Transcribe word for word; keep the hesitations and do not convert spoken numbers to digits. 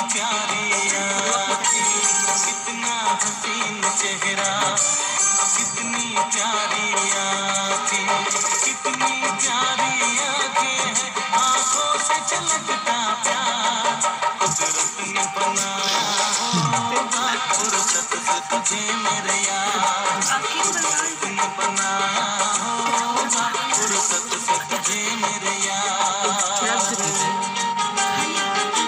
प्यारी आँखें, कितना हसीन चेहरा, कितनी प्यारी आँखें, कितनी प्यारी आँखें हैं, आँखों से झलकता प्यार कुदरत ने बनाया होगा, फुर्सत से तुझे मेरे यार, कुदरत ने बनाया